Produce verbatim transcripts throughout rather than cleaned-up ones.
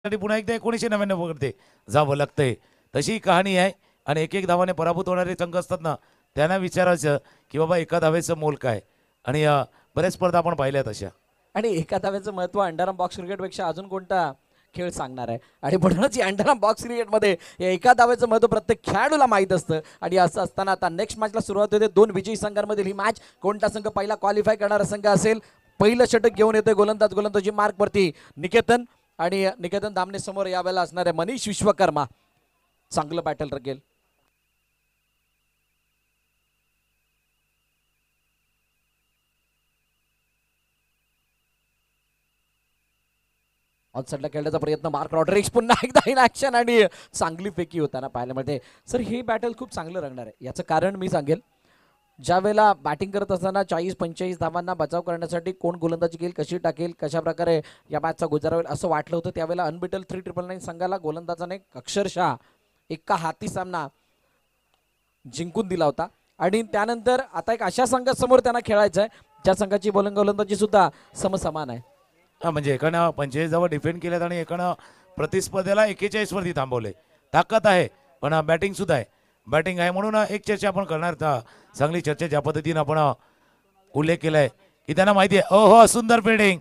साठी पुन्हा एकदा एकोणीसशे नव्याण्णव वरती जावं लागतंय. तशी कहाणी आहे आणि एक एक धावाने पराभूत होणारे संघ असतात ना, त्यांना विचारायचं की बाबा एका धावेचं मोल काय. आणि अ, बऱ्याच स्पर्धा आपण पाहिल्यात अशा. आणि एका धाव्याचं महत्त्व अंडरआर्म बॉक्स क्रिकेटपेक्षा अजून कोणता खेळ सांगणार आहे. आणि म्हणूनच या अंडरआर्म बॉक्स क्रिकेटमध्ये या एका धाव्याचं महत्त्व प्रत्येक खेळाडूला माहीत असतं. आणि असं असताना आता नेक्स्ट मॅचला सुरुवात होते. दोन विजयी संघांमधील ही मॅच. कोणता संघ पहिला क्वालिफाय करणारा संघ असेल. पहिलं षटक घेऊन येतोय गोलंदाज गोलंदाजी मार्कवरती निकेतन. आणि निकेतन दामने समोर यावेळेला असणार आहे मनीष विश्वकर्मा. चांगलं बॅटल रगेल. ऑन साईडला खेळण्याचा प्रयत्न मार्क रॉड्रिक्स पुन्हा एकदा इन ॲक्शन आणि चांगली फेकी होताना पाहायला मिळते. सर हे बॅटल खूप चांगलं रंगणार आहे. याचं कारण मी सांगेल, ज्या वेळेला बॅटिंग करत असताना चाळीस पंचेचाळीस धावांना बचाव करण्यासाठी कोण गोलंदाजी घेईल, कशी टाकेल, कशा प्रकारे या मॅचचा गुजारा होईल असं वाटलं होतं. त्यावेळेला अनबिटल थ्री ट्रिपल नाईन संघाला गोलंदाजाने अक्षरशः एका हाती सामना जिंकून दिला होता. आणि त्यानंतर आता एक अशा संघासमोर त्यांना खेळायचं आहे ज्या संघाची बॉलिंग गोलंदाजी सुद्धा समसमान आहे. हा म्हणजे एकानं पंचेचाळीस धावा डिफेंड केल्यात आणि एकानं प्रतिस्पर्धेला एक्केचाळीस वरती थांबवले. ताकद आहे पण बॅटिंग सुद्धा आहे. बॅटिंग आहे म्हणून एक चर्चा आपण करणार. चांगली चर्चा ज्या पद्धतीनं आपण उल्लेख केलाय की त्यांना माहिती आहे. ओ हो सुंदर फिल्डिंग.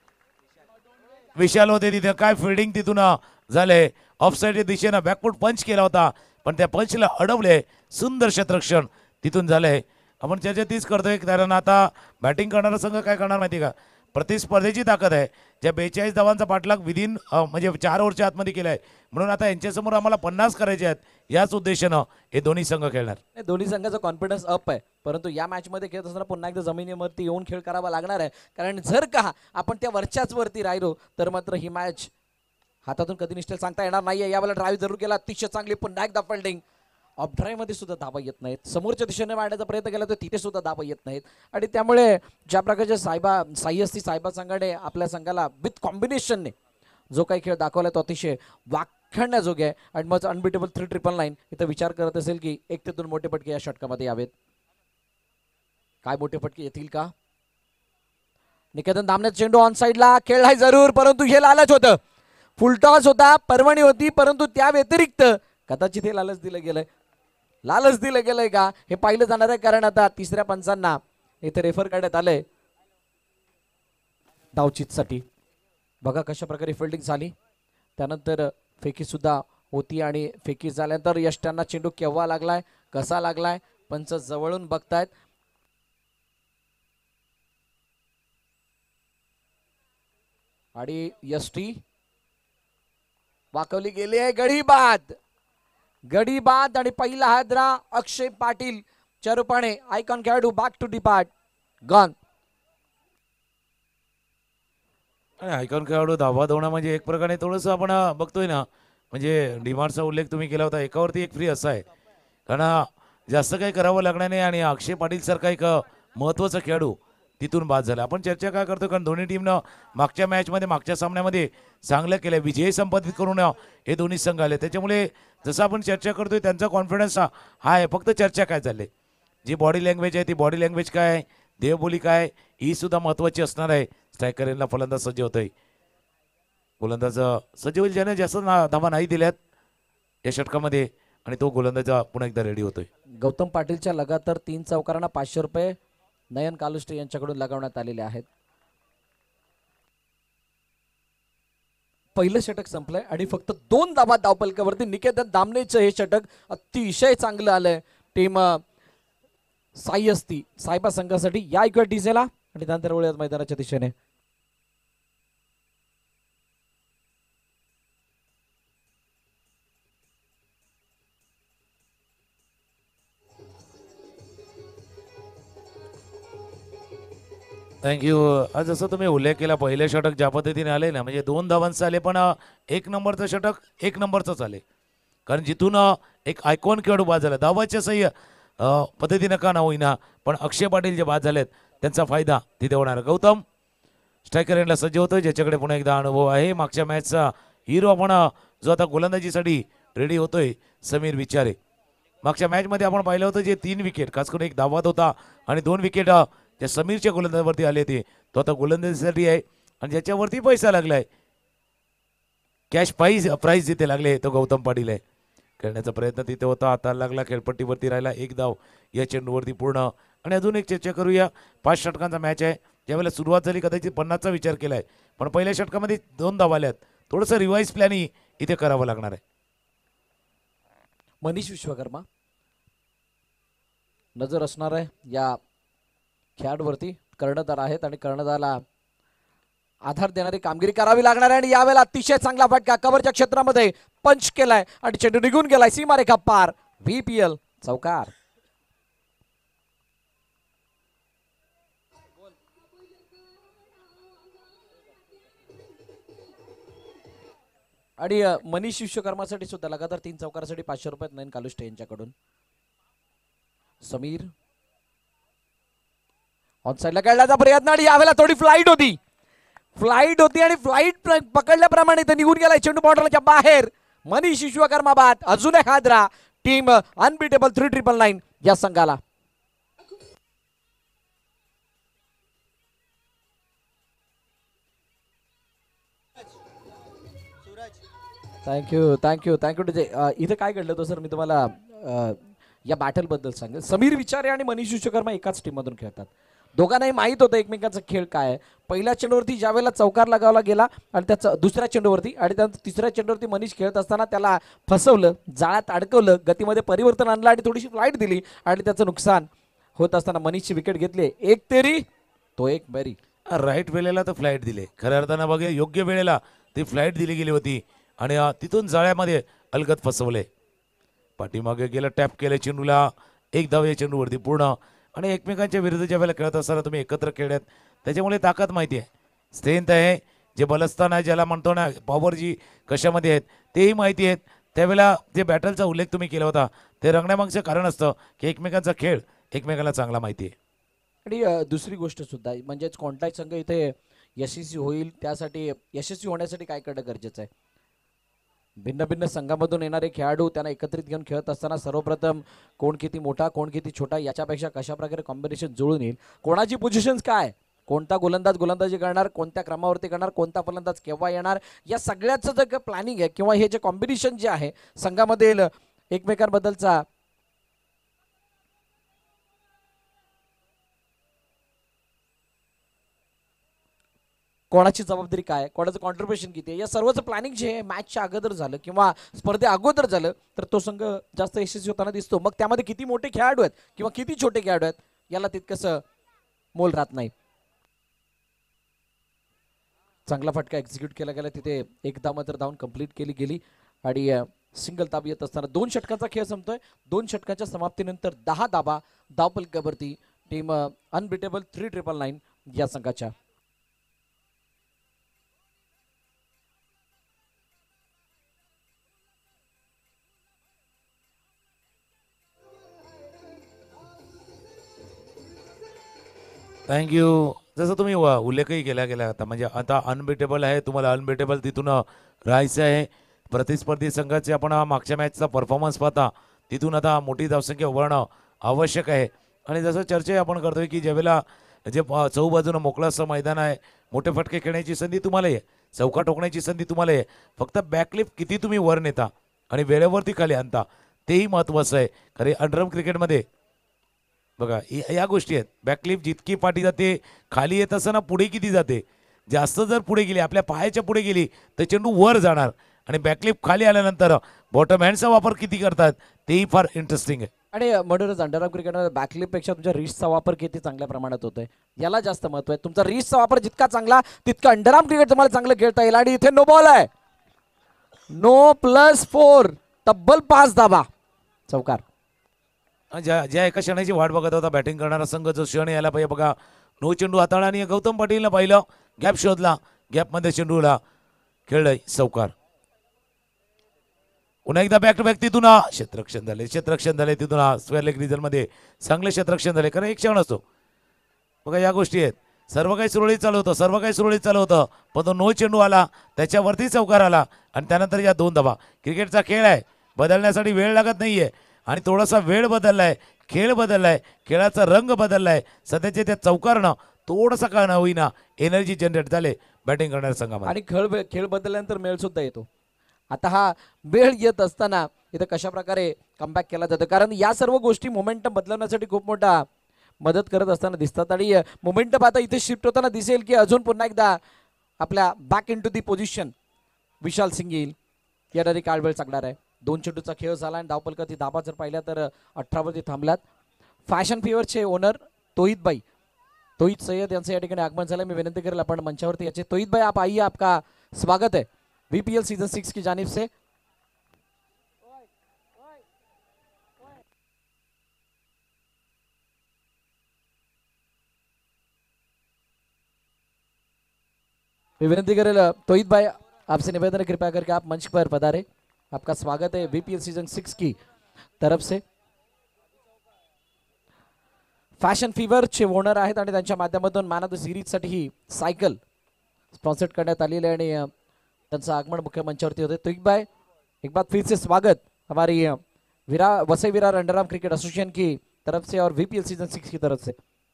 विशाल होते तिथे. काय फिल्डिंग तिथून झाले. ऑफसाईड दिशेनं बॅकफूट पंच केला होता पण त्या पंचला अडवले. सुंदर क्षेत्ररक्षण तिथून झालंय. आपण चर्चा तीच करतोय कारण आता बॅटिंग करणारा संघ काय करणार माहिती का, प्रतिस्पर्धेची ताकद आहे. ज्या बेचाळीस धावांचा पाठलाग विदिन म्हणजे चार ओव्हरच्या आतमध्ये केला आहे म्हणून आता यांच्यासमोर आम्हाला पन्नास करायचे आहेत. याच उद्देशानं हे दोन्ही संघ खेळणार. दोन्ही संघाचा कॉन्फिडन्स अप आहे. परंतु या मॅचमध्ये खेळत असताना पुन्हा एकदा जमिनीवरती येऊन खेळ करावा लागणार आहे. कारण जर का आपण त्या वरच्याच वरती राहिलो तर मात्र ही मॅच हातातून कधी निष्ठेल सांगता येणार नाहीये. यावेळेला ड्राईव्ह जरूर केला अतिशय चांगली. पुन्हा एकदा फिल्डिंग. ऑफ ड्राईव्ह मध्ये सुद्धा धावा येत नाहीत. समोरच्या दिशेने मारण्याचा प्रयत्न केला तर तिथे सुद्धा धावा येत नाहीत. आणि त्यामुळे ज्या प्रकारच्या साहेबा साई असती साहेबा संघाने आपल्या संघाला विथ कॉम्बिनेशनने जो काही खेळ दाखवला तो अतिशय वाखाणण्याजोगे आहे. आणि मग अनबिटेबल थ्री ट्रिपल नाईन इथं विचार करत असेल की एक ते दोन मोठे फटके या षटकामध्ये यावेत. काय मोठे फटके येतील का. निकेतन दामने चेंडू ऑन साईडला खेळलाय जरूर परंतु हे लालच होतं. फुलटॉस होता, पर्वणी होती परंतु त्या व्यतिरिक्त कदाचित हे लालच दिलं गेलंय. लालच दिलं गेलंय का हे पाहिलं जाणार आहे. कारण आता तिसऱ्या पंचांना इथे रेफर करण्यात आलंय धावचीतसाठी. बघा कशा प्रकारे फिल्डिंग झाली. त्यानंतर फेकी सुद्धा होती आणि फेकी झाल्यानंतर यष्ट्यांना चेंडू केव्हा लागलाय कसा लागलाय पंच जवळून बघतायत. आणि यष्टी वाकवली गेली आहे. गडी बाद गडी बाद आणि पहिला हादरा अक्षय पाटील च्या रूपाने आयकॉन खेळाडू back to depart gone. Icon खेळाडू धावा धावणं म्हणजे एक प्रकारे थोडंसं आपण बघतोय ना. म्हणजे डिमार्टचा उल्लेख तुम्ही केला होता. एकावरती एक फ्री असा आहे कारण जास्त काही करावं लागणार नाही. आणि अक्षय पाटील सारखा एक महत्त्वाचा खेळाडू तिथून बाद झाला. आपण चर्चा काय करतो कारण दोन्ही टीमनं मागच्या मॅचमध्ये मागच्या सामन्यामध्ये चांगलं केलं. विजय संपादित करून हे दोन्ही संघ आले. त्याच्यामुळे जसं आपण चर्चा करतोय त्यांचा कॉन्फिडन्स हा आहे. फक्त चर्चा काय झाली जी बॉडी लँग्वेज आहे ती बॉडी लँग्वेज काय आहे, देहबोली काय ही सुद्धा महत्त्वाची असणार आहे. स्ट्रायकर यांना फलंदाज सज्ज होतोय. गोलंदाज सज्ज होईल ज्याने जास्त धावा नाही दिल्यात या षटकामध्ये आणि तो गोलंदाज पुन्हा एकदा रेडी होतोय. गौतम पाटीलच्या लगातार तीन चौकारांना पाचशे रुपये नयन कालुष्टे यांच्याकडून लगावण्यात आलेले आहेत. पहिलं षटक संपलंय आणि फक्त दोन धावा धावपलकावरती निकेतन दामनेचं हे षटक अतिशय चांगलं आलंय. टीम साई असती साहेबा संघासाठी या इकडे डिझेला आणि त्यानंतर वळूयात मैदानाच्या दिशेने. थँक्यू. आज जसं तुम्ही उल्लेख केला पहिलं षटक ज्या पद्धतीने आले ना म्हणजे दोन धावांचं आले पण एक नंबरचं षटक एक नंबरचंच आले. कारण जिथून एक आयकॉन खेळाडू बाद झाला धावाच्या सही पद्धतीनं का ना होईना पण अक्षय पाटील जे बाद झालेत त्यांचा फायदा तिथे होणार. गौतम स्ट्रायकर यांना सज्ज होतोय ज्याच्याकडे पुन्हा एकदा अनुभव आहे. मागच्या मॅचचा हिरो आपण जो आता गोलंदाजीसाठी रेडी होतोय समीर विचारे. मागच्या मॅचमध्ये आपण पाहिलं होतं जे तीन विकेट खास करून एक धावात होता आणि दोन विकेट ज्या समीरच्या गोलंदाजावरती आले ते तो आता गोलंदाजीसाठी आहे आणि ज्याच्यावरती पैसा लागलाय कॅश प्राईज प्राईज जिथे लागले तो गौतम पाटील आहे. खेळण्याचा प्रयत्न तिथे होता, हाताला लागला, खेळपट्टीवरती राहिला, एक धाव या चेंडूवरती पूर्ण. आणि अजून एक चर्चा करूया, पाच षटकांचा मॅच आहे. ज्यावेळेला सुरुवात झाली कदाचित पन्नासचा विचार केला आहे, पण पहिल्या षटकामध्ये दोन धावा आल्यात. थोडंसं रिवाईज प्लॅनिंग इथे करावं लागणार आहे. मनीष विश्वकर्मा नजर असणार आहे या खेळाडूवरती. कर्णधार आहेत आणि कर्णधाराला आधार देणारी कामगिरी करावी लागणार आहे. आणि यावेळेला अतिशय चांगला फटका कव्हरच्या क्षेत्रामध्ये पंच केलाय आणि चेंडू निघून गेलाय सीमारेखा पार. व्हीपीएल चौकार. आणि अ, मनीष विश्वकर्मासाठी सुद्धा लगातार तीन चौकारासाठी पाचशे रुपयात नयन कालुष्टे यांच्याकडून. समीर ऑन साईडला खेळण्याचा प्रयत्न आणि यावेळेला थोडी फ्लाईट होती फ्लाईट होती आणि फ्लाईट पकडल्याप्रमाणे ते निघून गेलाय चेंडू बॉर्डरच्या बाहेर. मनीष विश्वकर्मा बाद. अजून एक हादरा team unbeatable three triple nine या संघाला. Thank you thank you thank you DJ. इथे काय घडलं होतं सर, मी तुम्हाला अ, या बॅटल बद्दल सांगेल. समीर विचारे आणि मनीष विश्वकर्मा एकाच टीम मधून खेळतात. दोघांनाही माहित होतं एकमेकांचा खेळ काय आहे. पहिल्या चेंडूवरती ज्या वेळेला चौकार लगावला गेला आणि त्याचा दुसऱ्या चेंडूवरती आणि त्यानंतर तिसऱ्या चेंडूवरती मनीष खेळत असताना त्याला फसवलं, जाळ्यात अडकवलं, गतीमध्ये परिवर्तन आणलं आणि थोडीशी फ्लाईट दिली आणि त्याचं नुकसान होत असताना मनीषची विकेट घेतली. एक तेरी तो एक बरी. राईट वेळेला तर फ्लाईट दिले, खऱ्या अर्थानं बघा योग्य वेळेला ती फ्लाईट दिली गेली होती आणि अ, तिथून जाळ्यामध्ये अलगद फसवले. पाठीमागे गेलं, टॅप केलं चेंडूला, एक धाव या चेंडूवरती पूर्ण. आणि एकमेकांच्या विरुद्ध ज्या वेळेला खेळत असताना तुम्ही एकत्र खेळत, त्याच्यामुळे ताकद माहिती आहे, स्ट्रेंथ आहे, जे बलस्थान आहे ज्याला म्हणतो ना, पॉवर जी कशामध्ये आहेत तेही माहिती आहेत. त्यावेळेला जे बॅटलचा उल्लेख तुम्ही केला होता ते रंगण्यामागचं कारण असतं की एकमेकांचा खेळ एकमेकांना चांगला माहिती आहे. आणि अ, दुसरी गोष्ट सुद्धा आहे, म्हणजेच कोणताही संघ इथे यशस्वी होईल त्यासाठी यशस्वी होण्यासाठी काय करणं गरजेचं आहे. भिन्न भिन्न संघामधून येणारे खेळाडू त्यांना एकत्रित घेऊन खेळत असताना सर्वप्रथम कोण किती मोठा कोण किती छोटा याच्यापेक्षा कशा प्रकारे कॉम्बिनेशन जुळून येईल, कोणाची पोझिशन्स काय, कोणता गोलंदाज गोलंदाजी करणार, कोणत्या क्रमावरती करणार, कोणता फलंदाज केव्हा येणार, या सगळ्याचं जे प्लॅनिंग आहे किंवा हे जे कॉम्बिनेशन जे आहे संघामधील एकमेकांबद्दलचा कोणाची जबाबदारी काय, कोणाचं कॉन्ट्रीब्युशन किती आहे, या सर्वचं प्लॅनिंग जे आहे मॅचच्या अगोदर झालं किंवा स्पर्धे अगोदर झालं तर तो संघ जास्त यशस्वी होताना दिसतो. मग त्यामध्ये किती मोठे खेळाडू आहेत किंवा किती छोटे खेळाडू आहेत याला तितकंसं मोल राहत नाही. चांगला फटका एक्झिक्यूट केला गेला तिथे, एकदा मात्र धावून कंप्लीट केली गेली आणि सिंगल ताब येत असताना दोन षटकांचा खेळ संपतोय. दोन षटकाच्या समाप्तीनंतर दहा धाबा धावफलकावरती team unbeatable three triple nine या संघाच्या. थँक्यू. जसं तुम्ही व- उल्लेखही केला गेला आता, म्हणजे आता अनबिटेबल आहे, तुम्हाला अनबिटेबल तिथून राहायचं आहे. प्रतिस्पर्धी संघाचे आपण मागच्या मॅचचा परफॉर्मन्स पाहता तिथून आता मोठी धावसंख्या उभारणं आवश्यक आहे. आणि जसं चर्चा आपण करतोय की ज्यावेळेला जे प- चहूबाजूनं मोकळं असं मैदान आहे, मोठे फटके खेळण्याची संधी तुम्हाला आहे, चौका ठोकण्याची संधी तुम्हाला आहे. फक्त बॅकलिप किती तुम्ही वर नेता आणि वेळेवरती खाली आणता तेही महत्त्वाचं आहे. खरे अंडरम क्रिकेटमध्ये बघा इ- या गोष्टी आहेत. बॅकलिप जितकी पाठी जाते खाली येत असताना पुढे किती जाते, जास्त जर पुढे गेली आपल्या पायाच्या पुढे गेली तर चेंडू वर जाणार आणि बॅकलिप खाली आल्यानंतर बॉटम हँडचा वापर किती करतात तेही फार इंटरेस्टिंग आहे. आणि म्हणूनच अंडरआर्म क्रिकेटमध्ये बॅकलिपपेक्षा तुमच्या रिस्टचा वापर किती चांगल्या प्रमाणात होतोय याला जास्त महत्व आहे. तुमचा रिस्टचा वापर जितका चांगला तितका अंडरआर्म क्रिकेट तुम्हाला चांगलं खेळता येईल. आणि इथे नो बॉल आहे, नो प्लस फोर, तब्बल पाच धाबा चौकार. ज्या ज्या एका क्षणाची वाट बघत होता बॅटिंग करणारा संघ, जो क्षण यायला पाहिजे बघा. नो चेंडू हाताळला आणि गौतम पाटीलनं पाहिलं, गॅप शोधला, गॅपमध्ये चेंडूला खेळलंय चौकार. पुन्हा एकदा बॅक टू बॅक तिथून हा क्षेत्ररक्षण झाले, क्षेत्ररक्षण झाले तिथून हा स्क्वेअर लेग रिझनमध्ये चांगले क्षेत्ररक्षण झाले. कारण एक क्षण असतो बघा, या गोष्टी आहेत. सर्व काही सुरळीत चालू होतं, सर्व काही सुरळीत चालू होतं, पण तो नो चेंडू आला, त्याच्यावरती चौकार आला आणि त्यानंतर या दोन धाबा. क्रिकेटचा खेळ आहे, बदलण्यासाठी वेळ लागत नाहीये आणि थोडासा वेळ बदललाय, खेळ बदललाय, खेळाचा रंग बदललाय. सध्याच्या त्या चौकारनं थोडासा का न होईना एनर्जी जनरेट झाले बॅटिंग करणाऱ्या संघामध्ये. आणि खेळ खेळ बदलल्यानंतर मेळ सुद्धा येतो. आता हा वेळ येत असताना इथं कशा प्रकारे कमबॅक केला जातो, कारण या सर्व गोष्टी मोमेंटम बदलवण्यासाठी खूप मोठा मदत करत असताना दिसतात. आणि मोमेंटम आता इथे शिफ्ट होताना दिसेल की अजून पुन्हा एकदा आपल्या back in to the position Vishal Singh येईल. येणारी काळ वेळ सांगणार आहे. दोन चेंडूचा खेळ झाला आणि धावपलकाची धाबा जर पाहिल्या तर अठरावरती थांबल्यात. फॅशन फिवरचे ओनर तोहित भाई तोहित सय्यद यांचं या ठिकाणी आगमन झालं. मी विनंती करेल आपण मंचावरती याचे. तोहित भाई आप आइए, आपका स्वागत है वीपीएल सीजन सिक्स की जानिब से. मैं विनती करेल तोहित भाई आपसे निवेदन है कृपया करके आप मंच पर पधारे. आपका स्वागत है वीपीएल सीजन सिक्स की तरफ से. फॅशन फिवर चे ओनर आहेत आणि त्यांच्या माध्यमातून मॅन ऑफ द सिरीज साठी ही सायकल स्पॉन्सर करण्यात आलेली आहे आणि त्यांचं आगमन मुख्य मंचावरती होते. तोहित भाई एक बार फिर से स्वागत हमारी विरा Vasai Virar underarm cricket association की तरफ से और वीपीएल सीजन सिक्स की तरफ से.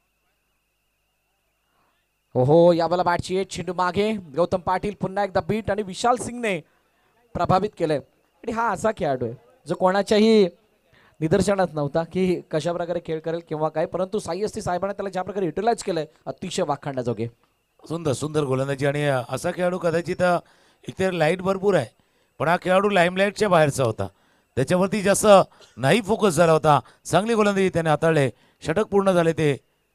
ओहो, यावेळेला बॅटची एक चेंडू मागे. गौतम पाटील पुन्हा एकदा बीट आणि विशाल सिंगने प्रभावित केलंय. आणि हा असा खेळाडू आहे जो कोणाच्याही निदर्शनात नव्हता की कशा प्रकारे खेळ करेल किंवा काय, परंतु साई असती साहेबांना त्याला ज्या प्रकारे युटिलाइज केलंय अतिशय वाखाणण्याजोगे. सुंदर सुंदर गोलंदाजी. आणि असा खेळाडू कदाचित एकतर लाईट भरपूर आहे, पण हा खेळाडू लाईमलाईटच्या बाहेरचा होता, त्याच्यावरती जास्त नाही फोकस झाला होता. चांगली गोलंदाजी त्याने हाताळले. षटक पूर्ण झाले. ते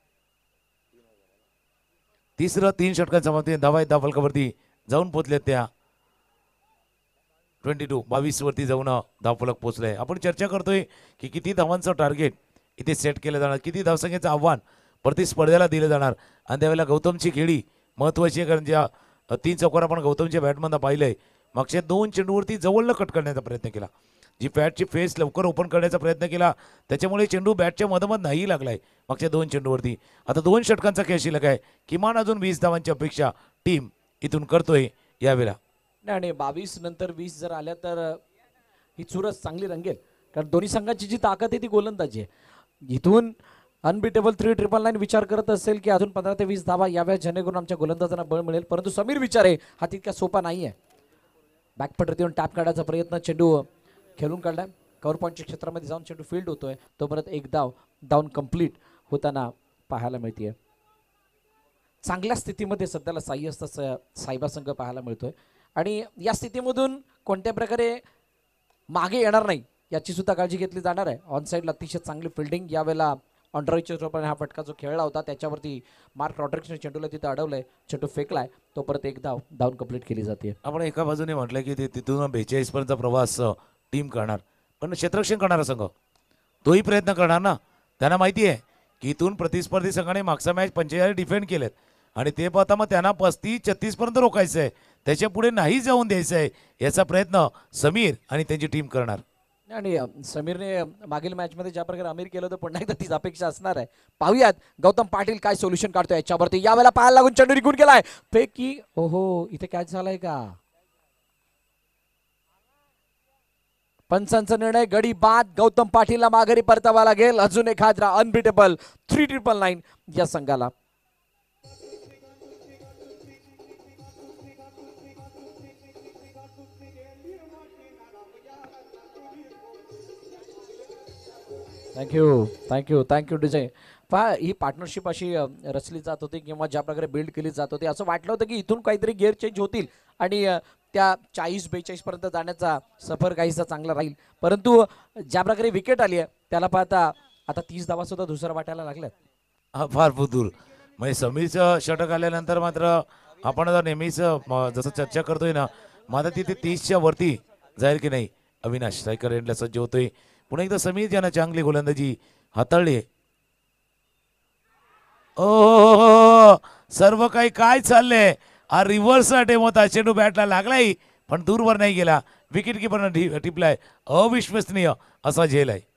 तिसरं तीन षटकांच्या मते धावा आहेत धावफलकावरती जाऊन पोचलेत. त्या ट्वेंटी टू बावीस वरती जाऊन धावफलक पोचले. आपण चर्चा करतोय की किती धावांचं टार्गेट इथे सेट केलं जाणार, किती धावसंख्येचं आव्हान प्रतिस्पर्ध्याला दिलं जाणार. आणि त्यावेळेला गौतमची खेळी महत्त्वाची आहे, कारण ज्या तीन चौकार आपण गौतमच्या बॅटमधनं पाहिलंय, मागच्या दोन चेंडूवरती जवळनं कट करण्याचा प्रयत्न केला. जी बॅटची फेस लवकर ओपन करण्याचा प्रयत्न केला, त्याच्यामुळे चेंडू बॅटच्या मधोमध नाही लागलाय मागच्या दोन चेंडूवरती. आता दोन षटकांचा खेळ शिल्लक आहे. किमान अजून वीस धावांची अपेक्षा टीम इथून करतोय यावेळेला. आणि बावीस नंतर वीस जर आल्या तर ही चुरस चांगली रंगेल, कारण दोन्ही संघाची जी ताकद आहे ती गोलंदाजी आहे. इथून अनबिटेबल थ्री ट्रिपल नाईन विचार करत असेल की अजून पंधरा ते वीस धावा याव्या, जेणेकरून आमच्या गोलंदाजांना बळ मिळेल. परंतु समीर विचारे हा तितका सोपा नाही आहे. बॅकपटरती येऊन टॅप काढायचा प्रयत्न, चेंडू खेळून काढलाय. कव्हर पॉईंटच्या क्षेत्रामध्ये जाऊन चेंडू फील्ड होतोय, तो परत एक धाव डाऊन कंप्लीट होताना पाहायला मिळते. चांगल्या स्थितीमध्ये सध्याला साई असता साहेबा संघ पाहायला मिळतोय. आणि या स्थितीमधून कोणत्या प्रकारे मागे येणार नाही याची सुद्धा काळजी घेतली जाणार आहे. ऑन साईडला अतिशय चांगली फिल्डिंग. यावेळेला ऑनड्रॉईच्या रूपाने हा फटका जो खेळला होता त्याच्यावरती मार्क रॉड्रिक्सने चेंडूला तिथं अडवलंय, चेंडू फेकलाय, तो परत एक धाव डाऊन कंप्लीट केली जाते. आपण एका बाजूने म्हटलं की ते तिथून बेचाळीस पर्यंतचा प्रवास टीम करणार, पण क्षेत्ररक्षण करणारा संघ तोही प्रयत्न करणार ना. त्यांना माहिती आहे की इथून प्रतिस्पर्धी संघाने मागचा मॅच पंचेचाळीस डिफेंड केलेत आणि ते पाहता मग त्यांना पस्तीस छत्तीस पर्यंत रोखायचं आहे, त्याच्या पुढे नाही जाऊन द्यायचं आहे. याचा प्रयत्न समीर आणि त्यांची टीम करणार. आणि समीरने मागील मॅचमध्ये ज्या प्रकारे अमीर केलं होतं पुन्हा एकदा तीच अपेक्षा असणार आहे. पाहूयात गौतम पाटील काय सोल्युशन काढतोय याच्यावरती. यावेळेला पाहायला लागून चेंडू निघून गेलाय. पैकी ओहो, इथे कॅच झालाय का? पंचांचा निर्णय गडी बाद. गौतम पाटीलला माघारी परतावा लागेल. अजून एक हादरा अनबिटेबल थ्री ट्रिपल नाईन या संघाला. Thank you thank you thank you design. पहा, ही पार्टनरशिप अशी रचली जात होती किंवा ज्या प्रकारे बिल्ड केली जात होती, असं वाटलं होतं की इथून काहीतरी गिअर चेंज होतील आणि त्या चाळीस बेचाळीस पर्यंत जाण्याचा सफर काहीसा चांगला राहील. परंतु ज्या प्रकारे विकेट आली आहे त्याला पाहता आता तीस धावा सुद्धा दुसऱ्या वाटायला लागल्यात. हा फार दूर. म्हणजे समीरचं षटक आल्यानंतर मात्र आपण आता नेहमीच जसं चर्चा करतोय ना, माझा तिथे तीसच्या वरती जाईल की नाही. अविनाश स्ट्रायकर एंडला सज्ज होतोय. पुन्हा एकदा समीर ज्यानं चांगली गोलंदाजी हाताळली. ओ सर्व काही काय चाललंय. हा रिव्हर्स अटेम होता, चेंडू बॅटला लागलाय पण दूरवर नाही गेला. विकेट किपरनं टिपलाय. अविश्वसनीय असा झेल आहे.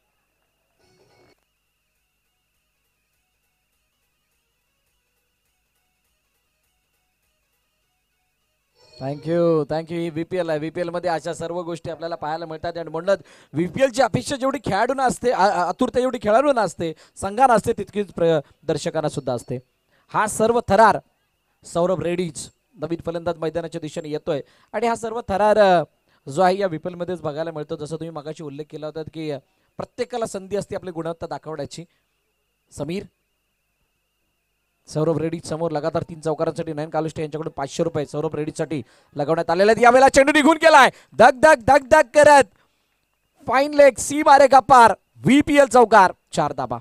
Thank you thank you. ही व्हीपीएल आहे. व्हीपीएल मध्ये अशा सर्व गोष्टी आपल्याला पाहायला मिळतात. आणि म्हणून व्हीपीएलची अपेक्षा जेवढी खेळाडूंना असते, आतुरता जेवढी खेळाडूंना असते, संघांना असते, तितकीच दर्शकांना सुद्धा असते. हा सर्व थरार सौरभ रेड्डीज नवीन फलंदाज मैदानाच्या दिशेने येतोय आणि हा सर्व थरार जो आहे या विपल मध्येच बघायला मिळतो. जसं तुम्ही मगाशी उल्लेख केला होता की प्रत्येकाला संधी असते आपली गुणवत्ता दाखवण्याची. समीर सौरभ रेड्डी समोर लगातार तीन चौकारांसाठी नयन कालुष्टे यांच्याकडून पाचशे रुपये सौरभ रेड्डीसाठी लगावण्यात आलेले आहेत. यावेळेला चेंडू निघून गेलाय धक धक धक धक करत. फाईन लेग सी मारे का पार. व्हीपीएल चौकार चार धाबा.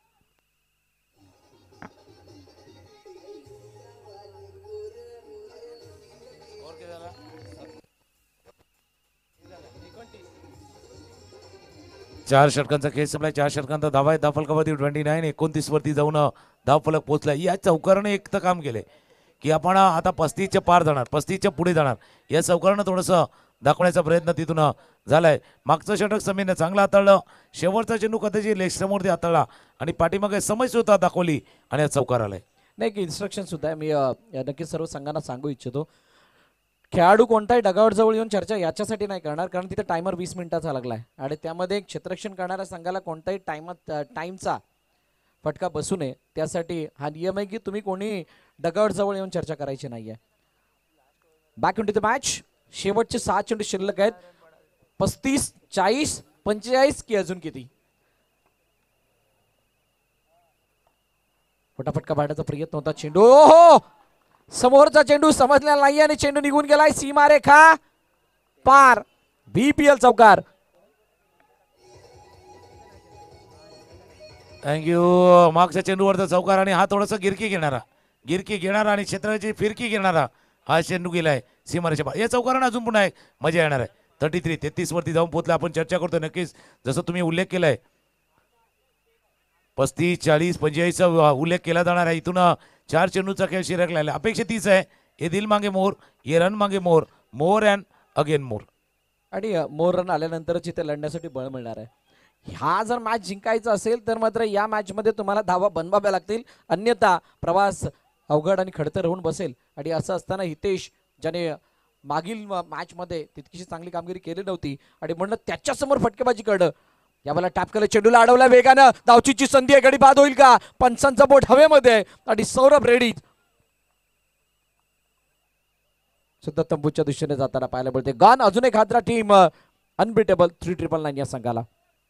चार षटकांचा खेळ संपलाय. चार षटकांचा धावा आहे. धावफलकावरती ट्वेंटी नाईन एकोणतीस वरती जाऊन धावफलक पोहोचलाय. या चौकाराने एक तर काम केले की आपण आता पस्तीसच्या पार जाणार, पस्तीसच्या पुढे जाणार. या चौकारानं थोडंसं दाखवण्याचा प्रयत्न तिथून झालाय. मागचं षटक समीरने चांगला हाताळलं. शेवटचा चेंडू कदाचित लेग समोरती हाताळला आणि पाठीमागे समज सुद्धा दाखवली आणि या चौकार आलाय. नाही की इन्स्ट्रक्शन सुद्धा आहे. मी अ, नक्कीच सर्व संघांना सांगू इच्छितो खेळाडू कोणताही डगावर जवळ येऊन चर्चा याच्यासाठी नाही करणार कारण तिथे टायमर वीस मिनिटाचा लागलाय आणि त्यामध्ये क्षेत्ररक्षण करणाऱ्या संघाला कोणताही टाइमात टाइमचा फटका बसू नये त्यासाठी हा नियम आहे की तुम्ही कोणी डगावर जवळ येऊन चर्चा करायची नाहीये. Back in to the match. शेवटचे सहा चेंडू शिल्लक आहेत. पस्तीस चाळीस पंचेचाळीस की अजून किती. फटाफटका पाडण्याचा प्रयत्न होता. चेंडू हो समोरचा चेंडू समजलेला नाही आणि चेंडू निघून गेलाय सीमा रेखा पार. बीपीएल चौकार. थँक्यू. मागच्या चेंडूवरचा चौकार आणि हा थोडासा गिरकी घेणारा गिरकी घेणारा आणि क्षेत्राची फिरकी घेणारा हा चेंडू गेलाय सीमारेच्या पार. या चौकारानं अजून पुन्हा एक मजा येणार आहे. थर्टी थ्री तेहतीस वरती जाऊन पोहोचला. आपण चर्चा करतो नक्कीच जसं तुम्ही उल्लेख केलाय पस्तीस चाळीस पंचेचाळीसचा उल्लेख केला जाणार आहे. इथून चार चेंडूचा खेळ शिल्लक लागला. अपेक्षा तीच आहे. ये दिल मागे मोर, ये रन मागे मोर, मोर अँड अगेन मोर. आणि मोर रन आल्यानंतरच इथे लढण्यासाठी बळ मिळणार आहे. हा जर मॅच जिंकायचा असेल तर मात्र या मॅच मध्ये तुम्हाला धावा बनवाव्या लागतील अन्यथा प्रवास अवघड आणि खडतर होऊन बसेल. आणि असं असताना हितेश ज्याने मागील मॅच मध्ये तितकीशी चांगली कामगिरी केली नव्हती आणि म्हणून त्याच्यासमोर फटकेबाजी करणं. यावेळेला टॅप केलं चेंडूला अडवला वेगानं. धावचीची संधी आहे. गडी बाद होईल का. पंचांचा बोट हवेमध्ये आणि सौरभ रेड्डी सुद्धा तंबूच्या दिशेने जाताना पाहायला मिळते. गन अजून एक हादरा team unbeatable three triple nine या संघाला.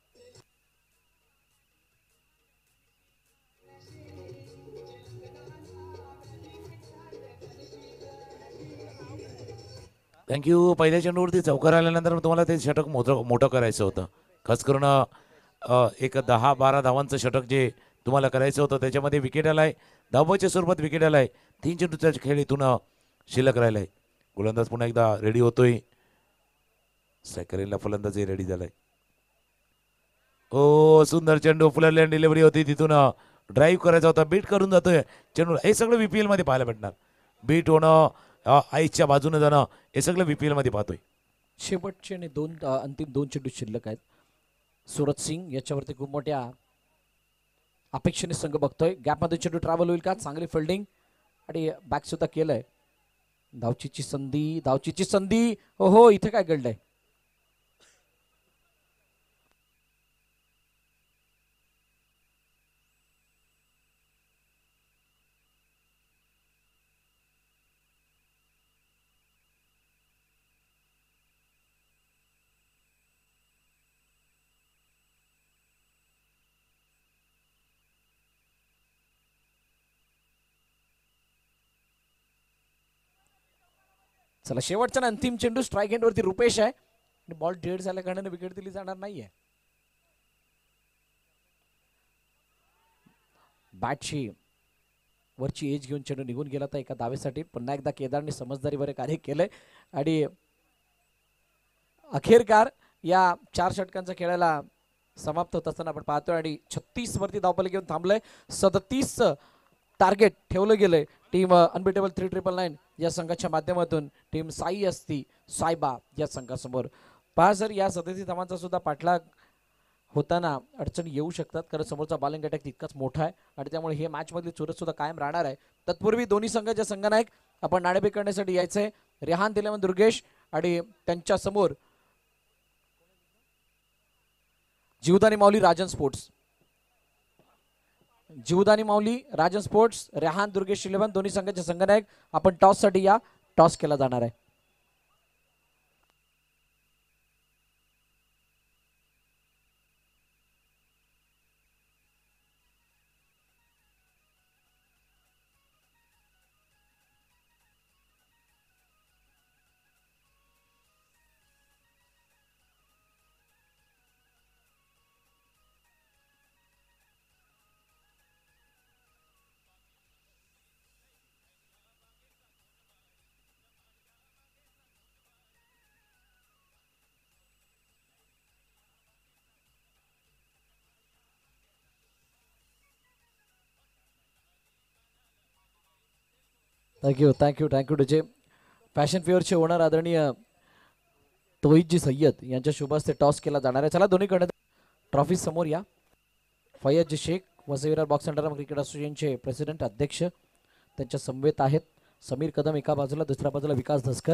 थँक्यू. पहिल्या चेंडूवरती चौकार आल्यानंतर तुम्हाला ते षटक मोठं मोठं करायचं होतं. खास करून अ, एक दहा बारा धावांचं षटक जे तुम्हाला करायचं होतं त्याच्यामध्ये विकेट आलाय. धावाच्या स्वरूपात विकेट आलाय. तीन चेंडूचा खेळ इथून शिल्लक राहिलाय. गोलंदाज पुन्हा एकदा रेडी होतोय. स्ट्रायकरला फलंदाजही रेडी झालाय. ओ सुंदर चेंडू फुलर लँड डिलिव्हरी होती. तिथून ड्राईव्ह करायचा होता. बीट करून जातोय चेंडू. हे सगळं बीपीएल मध्ये पाहायला भेटणार. बीट होणं आईच्या बाजूने जाणं हे सगळं बीपीएल मध्ये पाहतोय. शेवटचे आणि दोन अ, अंतिम दोन चेंडू शिल्लक आहेत. सूरज सिंग याच्यावरती खूप मोठ्या अपेक्षेने संघ बघतोय. गॅपमध्ये चेंडू ट्रॅव्हल होईल का. चांगली फिल्डिंग आणि बॅक सुद्धा केलंय. धावचीची संधी धावचीची संधी हो हो इथे काय घडलंय. चला शेवटचा आणि अंतिम चेंडू स्ट्राईक एंड वरती रुपेश आहे आणि बॉल डेड झाल्या कारणाने विकेट दिली जाणार नाहीये. बॅटची वरची एज घेऊन चेंडू निघून गेला तर एका धावेसाठी पुन्हा एकदा केदारने समजदारीवर कार्य केलंय आणि अखेरकार या चार षटकांच्या खेळाला समाप्त होत असताना आपण पाहतोय आणि छत्तीस वरती धावपल घेऊन थांबलंय. सदतीस टार्गेट ठेवलं गेलंय team unbeatable three triple nine या संघाच्या माध्यमातून टीम साई असती सायबा या संघासमोर. पहा सर या सदतीस धावांचा सुद्धा पाठलाग होताना अडचणी येऊ शकतात कारण समोरचा बॉलिंग अटॅक तितकाच मोठा आहे आणि त्यामुळे हे मॅच मधली चुरस सुद्धा कायम राहणार आहे. तत्पूर्वी दोन्ही संघाच्या संघनायक आपण नाणेफेक करण्यासाठी यायचंय. रेहान दिलेवन दुर्गेश आणि त्यांच्या समोर Jivdani Mauli Rajan sports. Jivdani Mauli Rajan sports Rehan Durgesh eleven दोन्ही संघाचे संघनायक. आपण टॉस साठी या. टॉस केला जाणार आहे. Thank you thank you thank you DJ. Fashion फेअरचे ओनर आदरणीय तोहिदजी सय्यद यांच्या शुभ हस्ते टॉस केला जाणार आहे. चला दोन्हीकडे ट्रॉफी समोर या. Fayyad Shaikh Vasai box under cricket असोसिएशनचे प्रेसिडेंट अध्यक्ष त्यांच्या समवेत आहेत. समीर कदम एका बाजूला, दुसऱ्या बाजूला विकास धसकर.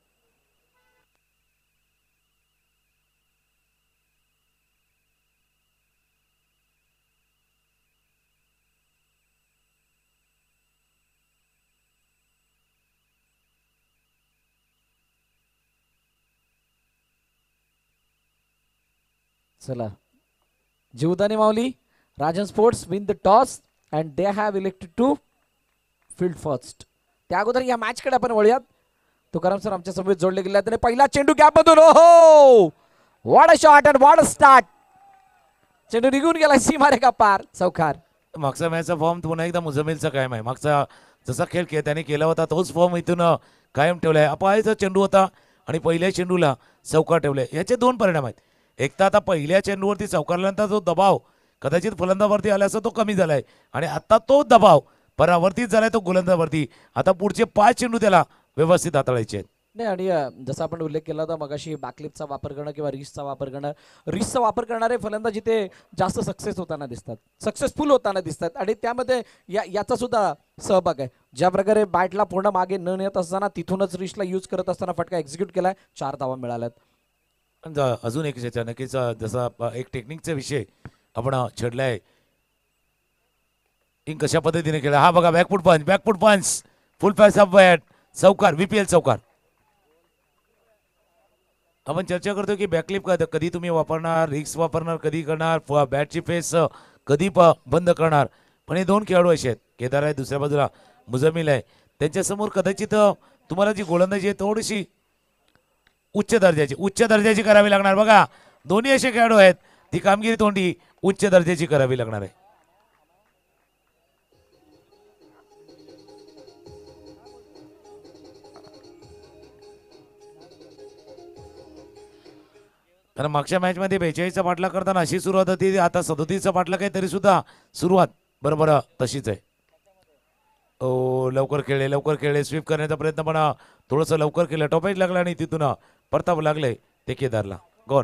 चला Jivdani Mauli, Rajan sports win the toss and they have elected to field first. त्या अगोदर या मॅच कडे आपण वळूयात. तुकाराम सर आमच्या समोर जोडले गेले आहेत. पहिला चेंडू गॅप मधून, ओहो what a shot and what a start. चेंडू निघून गेला सीमारेखा पार, चौकार. मागचा मॅचचा फॉर्म पुन्हा एकदा मुजमिलचा कायम आहे. मागचा जसा खेळ के त्याने केला होता तोच फॉर्म इथून कायम ठेवला आहे. अपायाचा चेंडू होता आणि पहिल्या चेंडूला चौकार ठेवलाय. याचे दोन परिणाम आहेत. एक तर आता पहिल्या चेंडूवरती चौकारल्यानंतर जो दबाव कदाचित फलंदावरती आला असता तो कमी झालाय आणि आता तो दबाव परावर्तीत झालाय तो गोलंदावरती. आता पुढचे पाच चेंडू त्याला व्यवस्थित हाताळायचे आहेत. नाही आणि अ, जसा आपण उल्लेख केला होता मगाशी बॅकलिपचा वापर करणं किंवा रिस्टचा वापर करणं. रिस्टचा वापर करणारे फलंदाज इथे जास्त सक्सेस होताना दिसतात, सक्सेसफुल होताना दिसतात आणि त्यामध्ये या याचा सुद्धा सहभाग आहे. ज्या प्रकारे बॅटला पूर्ण मागे न नेत असताना तिथूनच रिस्टला यूज करत असताना फटका एक्झिक्यूट केलाय. चार धावा मिळाल्यात. पण ज- अजून एक याच्या नक्कीच अ, जसा अ, एक टेक्निकचा विषय आपण अ, छेडलाय. इन कशा पद्धतीने केला हा बघा. Back foot punch, backfoot punch, full pace off bat, चौकार, बीपीएल चौकार. आपण चर्चा करतो की बॅकलिप कधी तुम्ही वापरणार, रिक्स वापरणार कधी करणार, फ- बॅटची फेस अ, कधी प- बंद करणार. पण हे दोन खेळाडू असे आहेत. केदार आहे, दुसऱ्या बाजूला मुजमिल आहे. त्यांच्यासमोर कदाचित अ, तुम्हाला जी गोलंदाजी आहे थोडीशी उच्च दर्जाची उच्च दर्जाची करावी लागणार. बघा दोन्ही असे खेळाडू आहेत. ती कामगिरी तोंडी उच्च दर्जाची करावी लागणार आहे. कारण मागच्या मॅच मध्ये बेचाळीसचा पाठला करताना अशी सुरुवात होती. आता सदोतीसचा पाठला काही तरी सुद्धा सुरुवात बरोबर तशीच आहे. ओ लवकर खेळले, लवकर खेळले, स्वीप करण्याचा प्रयत्न पण थोडंसं लवकर केलं. टॉपेज लागला आणि तिथून परताप लागले ते केदारला. गॉन.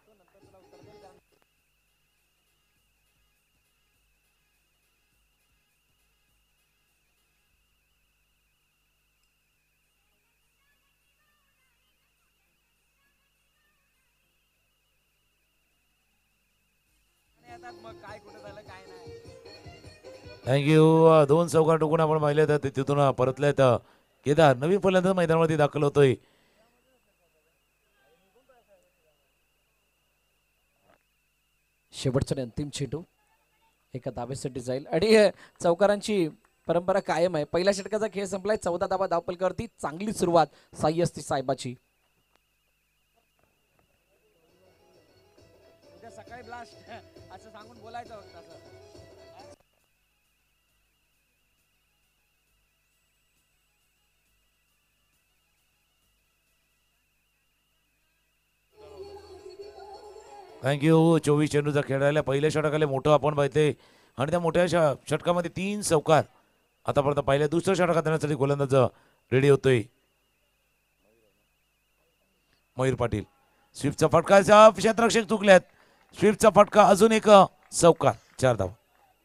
थँक्यू. दोन चौकार टोकून आपण पाहिले तर तिथून परतले तर केदार नवीन फलंदाज मैदानावरती दाखल होतोय. शेवटचा आणि अंतिम चेंडू एका धावेसाठी जाईल आणि अ, चौकारांची परंपरा कायम आहे. पहिल्या षटकाचा खेळ संपलाय. चौदा धावा धावपलकावरती. चांगली सुरुवात साई असती साहेबाची. सकाळी ब्लास्ट असं सांगून बोलायचं. थँक्यू. चोवीस चेंडूचा खेळ राहिला. पहिल्या षटकाला मोठं आपण पाहिजे आणि त्या मोठ्या ष- षटकामध्ये तीन चौकार आतापर्यंत पाहिल्या. दुसऱ्या षटकात येण्यासाठी गोलंदाज रेडी होतोय मयूर पाटील. स्वीपचा फटका, क्षेत्ररक्षक चुकल्यात. स्वीपचा फटका, अजून एक चौकार, चार धाव.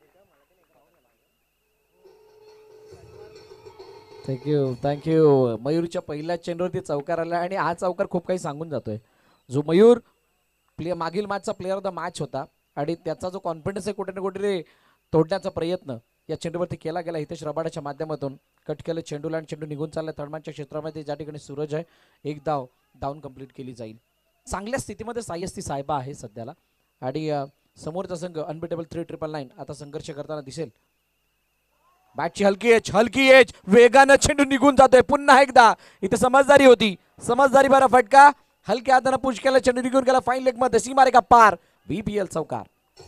Thank you thank you. मयूरच्या पहिल्या चेंडूवरती चौकार आला आणि हा चौकार खूप काही सांगून जातोय. जो मयूर प्ले मागील मॅचचा प्लेअर ऑफ द मॅच होता आणि त्याचा जो कॉन्फिडन्स आहे कुठे ना कुठे तोडण्याचा प्रयत्न या चेंडूवरती केला गेला. हितेश रबाडाच्या माध्यमातून कट केलं चेंडूला आणि चेंडू निघून चालला थर्डमॅनच्या क्षेत्रामध्ये. ज्या ठिकाणी सूरज आहे एक धाव डाऊन कंप्लीट केली जाईल. चांगल्या स्थितीमध्ये सायस्ती साहेबा आहे सध्याला आणि अ, समोरचा संघ अनबिटेबल थ्री ट्रिपल नाईन आता संघर्ष करताना दिसेल. बॅटची हलकी एच हलकी एच वेगानं चेंडू निघून जातोय. पुन्हा एकदा इथे समजदारी होती. समजदारी बरा फटका. हलक्या हाताने पुश केला चेंडू निघून गेला फाईन लेग मध्ये. सीमारेखा पार. बीपीएल चौकार.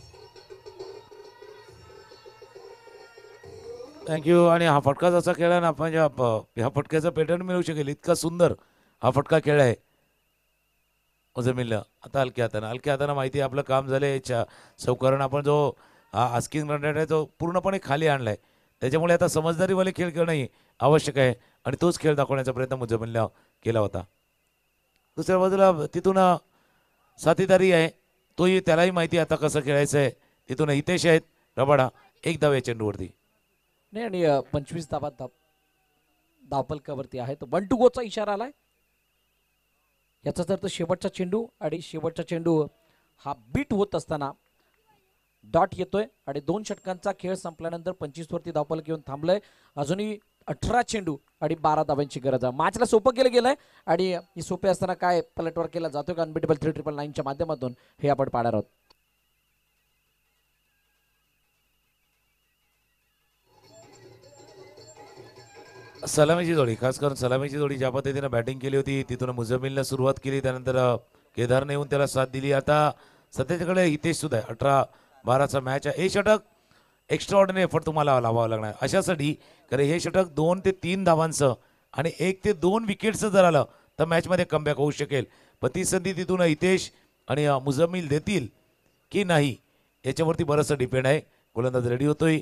थँक्यू. आणि हा फटका जसा खेळला ना आपण ज्या प- ह्या फटक्याचं पॅटर्न मिळू शकेल इतका सुंदर हा फटका खेळ आहे मुजमिलला. आता हलक्या हातानं हलक्या हातानं माहिती आहे आपलं काम झालंय. चौकारण आपण जो हा आस्किंग रन रेट आहे तो पूर्णपणे खाली आणलाय. त्याच्यामुळे आता समजदारीवाले खेळ करणंही आवश्यक आहे आणि तोच खेळ दाखवण्याचा प्रयत्न मुजम्मिलनं केला होता. दुसऱ्या बाजूला तिथून साथीदारी आहे, तोही त्यालाही माहिती आहे आता कसं खेळायचं आहे. तिथून हितेश आहेत रबाडा, एक धाव या चेंडूवरती. नाही आणि अ, पंचवीस धावा धाव धावपलकावरती आहे. तर वन टू गोचा इशारा आलाय. याचाच अर्थ शेवटचा चेंडू आणि शेवटचा चेंडू हा बीट होत असताना डॉट येतोय आणि दोन षटकांचा खेळ संपल्यानंतर पंचवीस वरती धावपलक येऊन थांबलंय. अजूनही अठरा चेंडू आणि बारा धावांची गरज आहे. मॅचला सोपं केलं गेलंय आणि ही सोपे असताना काय पलटवार केला जातोय का अनबिटेबल थ्री ट्रिपल नाईनच्या माध्यमातून हे आपण पाहणार आहोत. सलामीची जोडी, खास करून सलामीची जोडी ज्या पद्धतीनं बॅटिंग केली होती तिथून मुजम्मिलनं सुरुवात केली, त्यानंतर अ, केदारने येऊन त्याला साथ दिली. आता सध्याच्याकडे हितेश सुद्धा आहे. अठरा बाराचा मॅच आहे. हे षटक एक्स्ट्रा ऑर्डिनरी एफर्ट तुम्हाला लावावं लागणार अशासाठी, कारण हे षटक दोन ते तीन धावांचं आणि एक ते दोन विकेटचं जर आलं तर मॅचमध्ये कमबॅक होऊ शकेल. पण ती संधी तिथून हितेश आणि अ, मुजम्मिल देतील की नाही याच्यावरती बरंचसं डिपेंड आहे. गोलंदाज रेडी होतोय.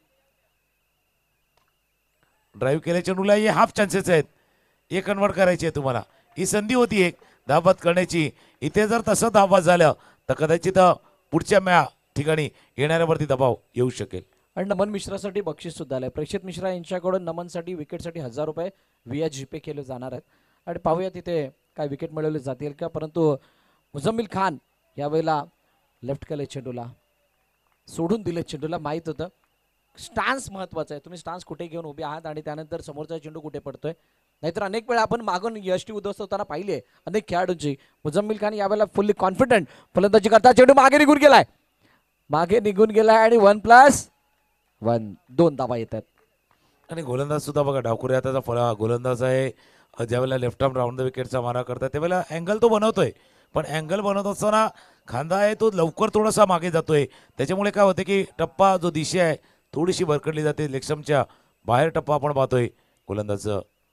ड्राईव्ह केल्या चेंडूला हे हाफ चान्सेस आहेत, हे कन्वर्ट करायचे आहे तुम्हाला. ही संधी होती एक धावबाद करण्याची. इथे जर तसं धावबाद झालं तर कदाचित पुढच्या मॅ ठिकाणी येणाऱ्यावरती दबाव येऊ शकेल. आणि नमन मिश्रासाठी बक्षीस सुद्धा आलंय. प्रेक्षित मिश्रा यांच्याकडून नमनसाठी विकेटसाठी हजार रुपये व्ही एच जीपे केले जाणार आहेत आणि पाहूया तिथे काय विकेट मिळवले जातील का. परंतु मुजम्मिल खान यावेळेला लेफ्ट केले चेंडूला, सोडून दिले चेंडूला. माहीत होतं स्टान्स महत्वाचा आहे, तुम्ही स्टान्स कुठे घेऊन उभे आहात आणि त्यानंतर समोरचा चेंडू कुठे पडतोय. नाहीतर अनेक वेळा आपण मागून यष्टी उद्ध्वस्त होताना पाहिले अनेक खेळाडूंची. मुजम्मिल खान यावेळेला फुल्ली कॉन्फिडंट फलंदाजी करता चेंडू मागे निघून गेलाय, मागे निघून गेलाय आणि वन प्लस वन दोन धावा येतात. आणि गोलंदाज सुद्धा बघा डावखुरी हाताचा फळा गोलंदाज आहे. ज्यावेळेला लेफ्ट आर्म राऊंड द विकेटचा मारा करतात त्यावेळेला अँगल तो बनवतोय, पण अँगल बनवत असताना खांदा आहे तो लवकर थोडासा मागे जातोय. त्याच्यामुळे काय होते की टप्पा जो दिशा आहे थोडीशी भरकडली जाते. लेगस्टम्पच्या बाहेर टप्पा आपण पाहतोय गोलंदाज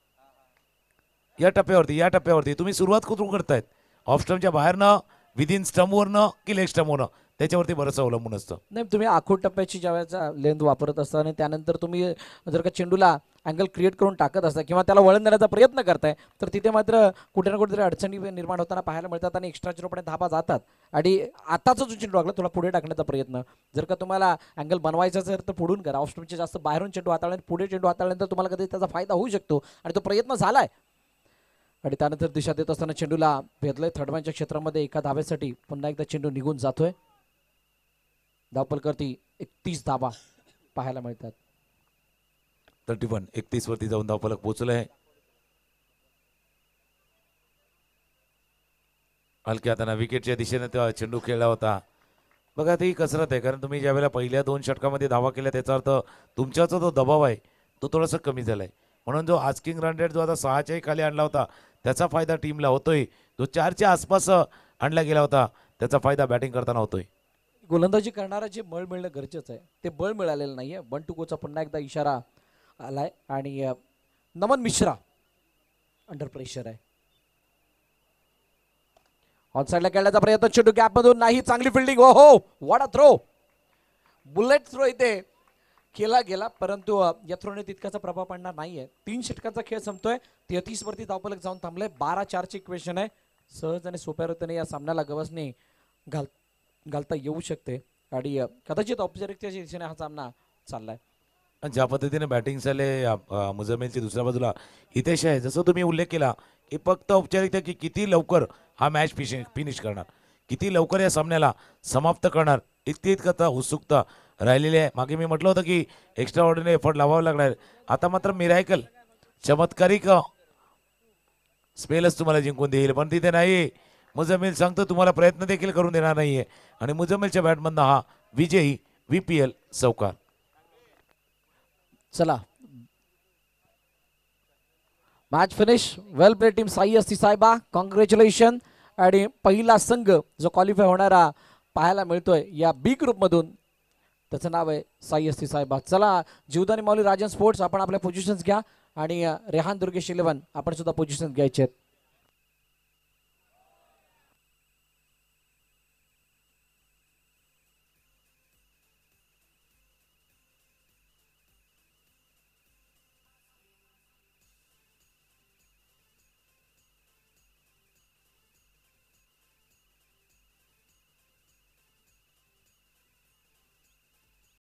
या टप्प्यावरती. या टप्प्यावरती तुम्ही सुरुवात कुठून करतायत, ऑफ स्टम्पच्या बाहेरनं, विदिन स्टम्पवरनं की लेग स्टम्पवरनं, त्याच्यावरती बरंचसं अवलंबून असतं. नाही तुम्ही आखूड टप्प्याची ज्या वेळेचा लेंथ वापरत असता आणि त्यानंतर तुम्ही जर का चेंडूला अँगल क्रिएट करून टाकत असता किंवा त्याला वळण देण्याचा प्रयत्न करताय तर तिथे मात्र कुठे ना कुठेतरी अडचणी निर्माण होताना पाहायला मिळतात आणि एक्स्ट्रा चिरोपणे धाबा जातात. आणि आताचा जो चेंडू लागला थोडा पुढे टाकण्याचा प्रयत्न, जर का तुम्हाला अँगल बनवायचा असेल तर पुढून करा. ऑफ स्टम्पचे जास्त बाहेरून चेंडू हाताळल्याने पुढे चेंडू हाताळल्यानंतर तुम्हाला कधी त्याचा फायदा होऊ शकतो आणि तो प्रयत्न झालाय. आणि त्यानंतर दिशा देत असताना चेंडूला भेदलंय थर्डमॅनच्या क्षेत्रामध्ये एका धाब्यासाठी. पुन्हा एकदा चेंडू निघून जातोय. धावपलकरती एकतीस धाबा पाहायला मिळतात. थर्टी वन एकतीस वरती जाऊन धावफलक पोहोचलंय. हलक्या हाताने विकेटच्या दिशेने तो चेंडू खेळला होता. बघा ती कसरत आहे, कारण तुम्ही ज्यावेळेला पहिल्या दोन षटकामध्ये धावा केल्या त्याचा अर्थ तुमच्याचा जो दबाव आहे तो थोडासा कमी झालाय. म्हणून जो आस्किंग रन रेट जो आता सहाच्याही खाली आणला होता त्याचा फायदा टीमला होतोय. जो चारच्या आसपास आणला गेला होता त्याचा फायदा बॅटिंग करताना होतोय. गोलंदाजी करणारा जे बळ मिळणं गरजेचं आहे ते बळ मिळालेलं नाहीये. वन टू गोचा पुन्हा एकदा इशारा आलाय आणि अ, नमन मिश्रा अंडर प्रेशर आहे. ऑन साईडला खेळण्याचा प्रयत्न, चेंडू गॅप मधून नाही, चांगली फिल्डिंग. हो हो what a throw, bullet throw इथे केला गेला, परंतु अ, या थ्रोने तितकाचा प्रभाव पडणार नाहीये. तीन षटकांचा खेळ संपतोय. तेहतीस वरती धावपलक जाऊन थांबलंय. बारा चारची इक्वेशन आहे. सहज आणि सोप्या रीतीने या सामन्याला गवसणी घाल घालता येऊ शकते आणि अ, कदाचित औपचारिकतेच्या दिशेने हा सामना चाललाय. आणि ज्या पद्धतीने बॅटिंग झाले मुजम्मिलची, दुसऱ्या बाजूला हितेश आहे. जसं तुम्ही उल्लेख केला की फक्त औपचारिकता की किती लवकर हा मॅच फिनिश करणार, किती लवकर या सामन्याला समाप्त करणार, इतकी इतकं उत्सुकता राहिलेली आहे. मागे मी म्हटलं होतं की एक्स्ट्रा ऑर्डिनरी एफर्ट लावावं लागणार. आता मात्र मिरायकल चमत्कारिक स्पेलच तुम्हाला जिंकून देईल, पण तिथे नाही. मुजम्मिल सांगतो तुम्हाला प्रयत्न देखील करून देणार नाहीये आणि मुजम्मिलच्या बॅटमधनं हा विजयी व्ही पी एल चौकार. चला match finish. Well play team Sai असती साहेबा, कॉंग्रॅच्युलेशन. आणि पहिला संघ जो क्वालिफाय होणारा पाहायला मिळतोय या बी ग्रुप मधून त्याचं नाव आहे साई असती साहेबा. चला जीवदानी माऊली राजन स्पोर्ट्स आपण आपल्या पोझिशन्स घ्या आणि रेहान दुर्गेश इलेव्हन आपण सुद्धा पोझिशन घ्यायचे आहेत.